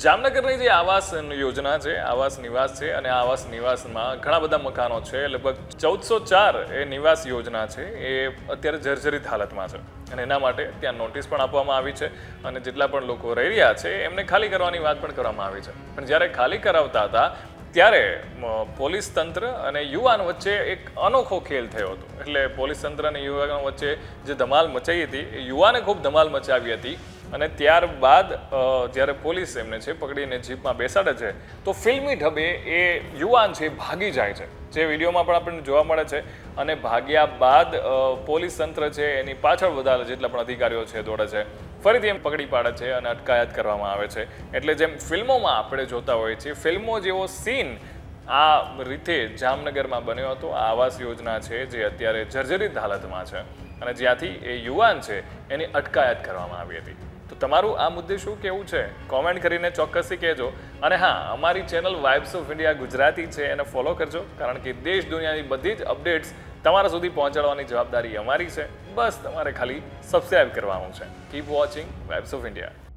જામનગરની જે આવાસ યોજના છે, આવાસ નિવાસ છે અને આવાસ નિવાસમાં ઘણા બધા મકાનો છે. લગભગ 1404 એ નિવાસ યોજના છે એ અત્યારે જર્જરિત હાલતમાં છે અને એના માટે ત્યાં નોટિસ પણ આપવામાં આવી છે અને જેટલા પણ લોકો રહી રહ્યા છે એમને ખાલી કરવાની વાત પણ કરવામાં આવી છે. પણ જ્યારે ખાલી કરાવતા હતા ત્યારે પોલીસ તંત્ર અને યુવાન વચ્ચે એક અનોખો ખેલ થયો હતો. એટલે પોલીસ તંત્ર અને યુવાનો વચ્ચે જે ધમાલ મચાઈ હતી એ યુવાને ખૂબ ધમાલ મચાવી હતી અને ત્યારબાદ જ્યારે પોલીસ એમને છે પકડીને જીપમાં બેસાડે છે તો ફિલ્મી ઢબે એ યુવાન છે ભાગી જાય છે, જે વિડીયોમાં પણ આપણને જોવા મળે છે. અને ભાગ્યા બાદ પોલીસ તંત્ર છે એની પાછળ વધારે જેટલા પણ અધિકારીઓ છે દોડે છે, ફરીથી એમ પકડી પાડે છે અને અટકાયત કરવામાં આવે છે. એટલે જેમ ફિલ્મોમાં આપણે જોતા હોઈએ છીએ, ફિલ્મો જેવો સીન આ રીતે જામનગરમાં બન્યો હતો. આ આવાસ યોજના છે જે અત્યારે જર્જરિત હાલતમાં છે અને જ્યાંથી એ યુવાન છે એની અટકાયત કરવામાં આવી હતી. તો તમારું આ મુદ્દે શું કહેવું છે? કોમેન્ટ કરીને ચોક્કસથી કહેજો. અને હા, અમારી channel vibes of India Gujarati છે એને ફોલો કરજો, કારણ કે દેશ દુનિયાની બધી જ અપડેટ્સ તમારા સુધી પહોંચાડવાની જવાબદારી અમારી છે. બસ તમારે ખાલી સબસ્ક્રાઇબ કરવાનું છે. Keep watching vibes of India.